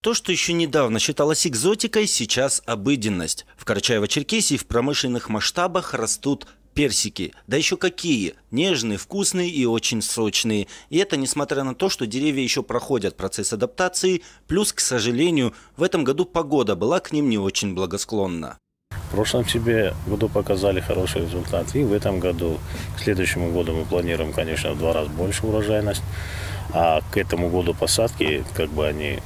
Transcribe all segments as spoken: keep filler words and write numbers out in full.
То, что еще недавно считалось экзотикой, сейчас обыденность. В Карачаево-Черкесии в промышленных масштабах растут персики. Да еще какие! Нежные, вкусные и очень сочные. И это несмотря на то, что деревья еще проходят процесс адаптации, плюс, к сожалению, в этом году погода была к ним не очень благосклонна. В прошлом себе году показали хороший результат. И в этом году, к следующему году мы планируем, конечно, в два раза больше урожайность. А к этому году посадки, как бы они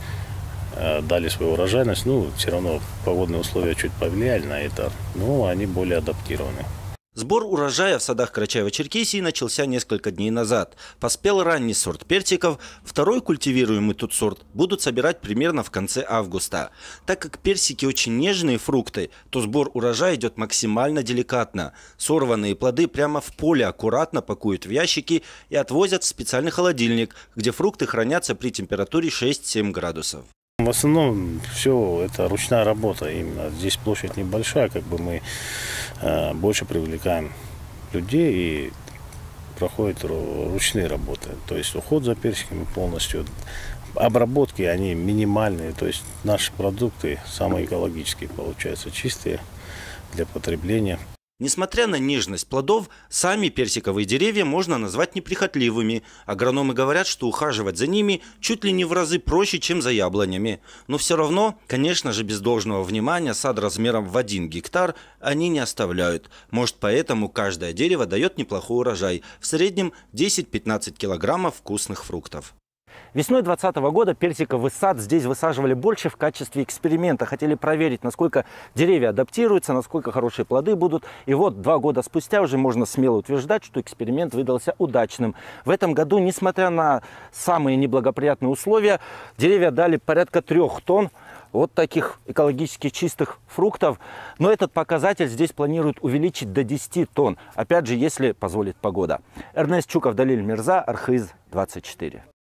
дали свою урожайность, ну, все равно погодные условия чуть повлияли на это, но они более адаптированы. Сбор урожая в садах Карачаево-Черкесии начался несколько дней назад. Поспел ранний сорт персиков, второй культивируемый тут сорт будут собирать примерно в конце августа. Так как персики очень нежные фрукты, то сбор урожая идет максимально деликатно. Сорванные плоды прямо в поле аккуратно пакуют в ящики и отвозят в специальный холодильник, где фрукты хранятся при температуре шесть-семь градусов. В основном все это ручная работа. Именно здесь площадь небольшая, как бы мы э, больше привлекаем людей и проходят ручные работы. То есть уход за персиками полностью. Обработки, они минимальные. То есть наши продукты самые экологические получаются, чистые для потребления. Несмотря на нежность плодов, сами персиковые деревья можно назвать неприхотливыми. Агрономы говорят, что ухаживать за ними чуть ли не в разы проще, чем за яблонями. Но все равно, конечно же, без должного внимания сад размером в один гектар они не оставляют. Может, поэтому каждое дерево дает неплохой урожай. В среднем десять-пятнадцать килограммов вкусных фруктов. Весной двадцатого года персиковый сад здесь высаживали больше в качестве эксперимента. Хотели проверить, насколько деревья адаптируются, насколько хорошие плоды будут. И вот два года спустя уже можно смело утверждать, что эксперимент выдался удачным. В этом году, несмотря на самые неблагоприятные условия, деревья дали порядка трех тонн вот таких экологически чистых фруктов. Но этот показатель здесь планируют увеличить до десяти тонн. Опять же, если позволит погода. Эрнест Чуков, Далиль Мирза, Архыз двадцать четыре.